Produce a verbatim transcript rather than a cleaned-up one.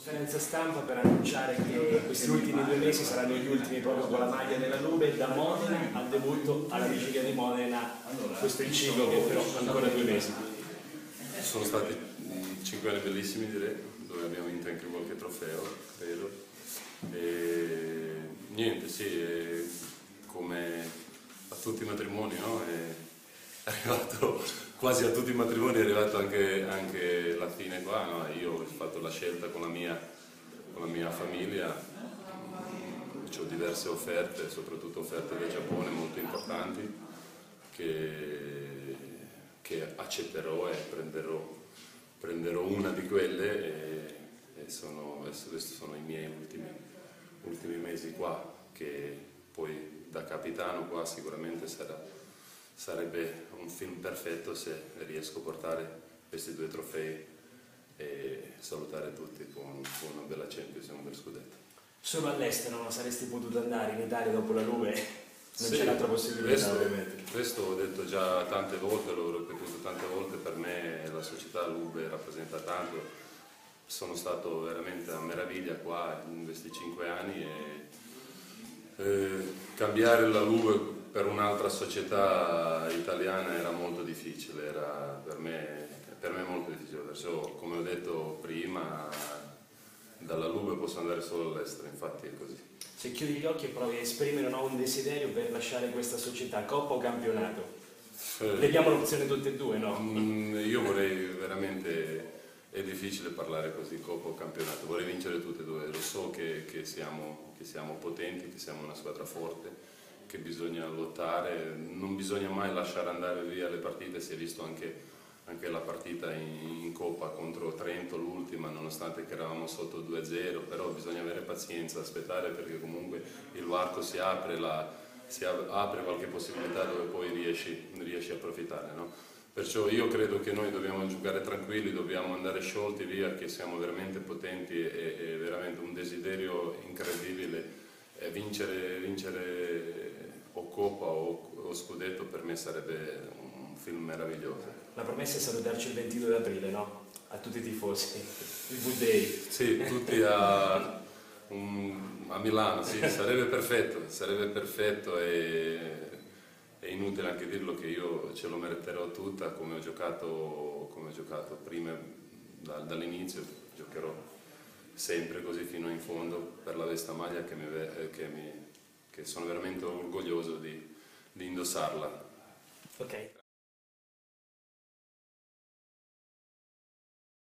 conferenza stampa per annunciare che questi ultimi due mesi saranno gli ultimi proprio con la maglia della Lube, da Modena al debutto alla vigilia di Modena. Questo è il ciclo che però ancora due mesi. Sono stati cinque anni bellissimi, direi, dove abbiamo vinto anche qualche trofeo, credo. E niente, sì, è come a tutti i matrimoni, no? È arrivato quasi a tutti i matrimoni, è arrivato anche, anche la fine qua, no? Io ho fatto la scelta con la mia, con la mia famiglia, ho diverse offerte, soprattutto offerte dal Giappone molto importanti, che, che accetterò e prenderò, prenderò una di quelle e, e sono, questi sono i miei ultimi, ultimi mesi qua, che poi da capitano qua sicuramente sarà sarebbe un film perfetto se riesco a portare questi due trofei e salutare tutti con, con una bella Champions e un bel scudetto. Solo all'estero non saresti potuto andare, in Italia dopo la Lube non sì, c'è un'altra possibilità, questo, ovviamente. Questo ho detto già tante volte, l'ho ripetuto tante volte, per me la società Lube rappresenta tanto, sono stato veramente a meraviglia qua in questi cinque anni e eh, cambiare la Lube per un'altra società italiana era molto difficile, era per me, per me molto difficile, perciò come ho detto prima dalla Lube posso andare solo all'estero, infatti è così. Se chiudi gli occhi e provi a esprimere o no un desiderio per lasciare questa società, Coppa o campionato? Eh, Vediamo l'opzione tutte e due, no? Mh, io vorrei veramente, è difficile parlare così, Coppa o campionato, vorrei vincere tutte e due, lo so che, che, siamo, che siamo potenti, che siamo una squadra forte, che bisogna lottare, non bisogna mai lasciare andare via le partite, si è visto anche, anche la partita in, in Coppa contro Trento, l'ultima, nonostante che eravamo sotto due a zero, però bisogna avere pazienza, aspettare perché comunque il varco si apre, la, si apre qualche possibilità dove poi riesci, riesci a approfittare, no? Perciò io credo che noi dobbiamo giocare tranquilli, dobbiamo andare sciolti via, che siamo veramente potenti e, e veramente un desiderio incredibile. E vincere, vincere o Coppa o, o Scudetto per me sarebbe un film meraviglioso. La promessa è salutarci il ventidue aprile, no? A tutti i tifosi, il V-Day. Sì, tutti a, um, a Milano, sì, sarebbe perfetto, sarebbe perfetto e è inutile anche dirlo che io ce lo meriterò tutta come ho giocato, come ho giocato prima da, dall'inizio, giocherò sempre così fino in fondo per la vesta maglia che, mi, che, mi, che sono veramente orgoglioso di, di indossarla. Ok.